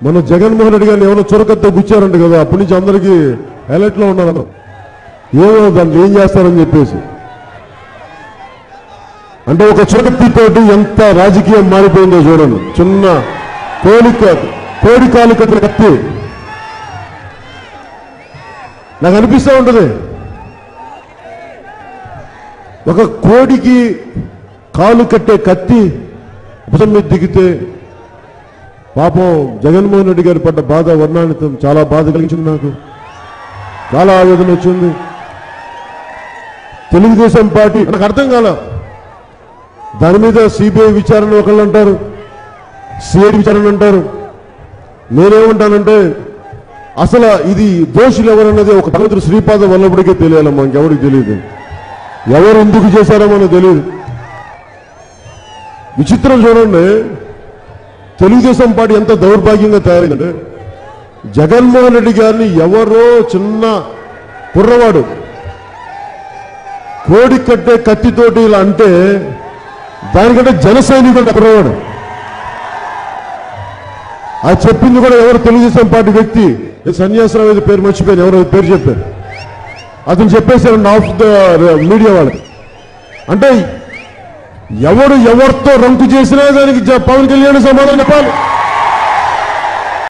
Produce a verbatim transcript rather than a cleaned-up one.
మన జగన్మోహన్ రెడ్డి గారిని ఎవరో చురకత్తో గుచ్చారంట కదా, అప్పటి నుంచి అందరికీ అలర్ట్లో ఉన్నారు, ఏమో దాన్ని ఏం చేస్తారని చెప్పేసి. అంటే ఒక చురకత్తితోటి ఎంత రాజకీయం మారిపోయిందో చూడండి. చిన్న కోడిక కోడి కాలు కట్టిన కత్తి నాకు అనిపిస్తూ ఉంటుంది. ఒక కోడికి కాలు కట్టే కత్తి భుజం మీద దిగితే పాపం జగన్మోహన్ రెడ్డి గారి పడ్డ బాధ వర్ణానితం చాలా బాధ కలిగించింది, నాకు చాలా ఆవేదన వచ్చింది. తెలుగుదేశం పార్టీ నాకు అర్థం కాల, దాని మీద సిబిఐ విచారణ ఒకళ్ళు అంటారు, సిఐడి విచారణ అంటారు. నేనేమంటానంటే అసలు ఇది దోషులు ఎవరన్నది ఒక భగవంతుడు శ్రీపాద వల్లభుడికే తెలియాలమ్మా, ఇంకెవరికి తెలియదు. ఎవరు ఎందుకు చేశారో మనకు తెలియదు. విచిత్రం చూడండి, తెలుగుదేశం పార్టీ ఎంత దౌర్భాగ్యంగా తయారైందంటే జగన్మోహన్ రెడ్డి గారిని ఎవరో చిన్న కుర్రవాడు కోడి కట్టే కత్తితోటి ఇలా అంటే దానికంటే జనసైనికుడు కుర్రవాడు. అది చెప్పింది కూడా ఎవరు తెలుగుదేశం పార్టీ వ్యక్తి, సన్యాసరావు పేరు మర్చిపోయాను, ఎవరో పేరు చెప్పారు, అతను చెప్పేశారు ఆఫ్ ద మీడియా వాళ్ళకి. అంటే ఎవరు ఎవరితో రంకు చేసినా దానికి పవన్ కళ్యాణ్ సమాధానం చెప్పాలి.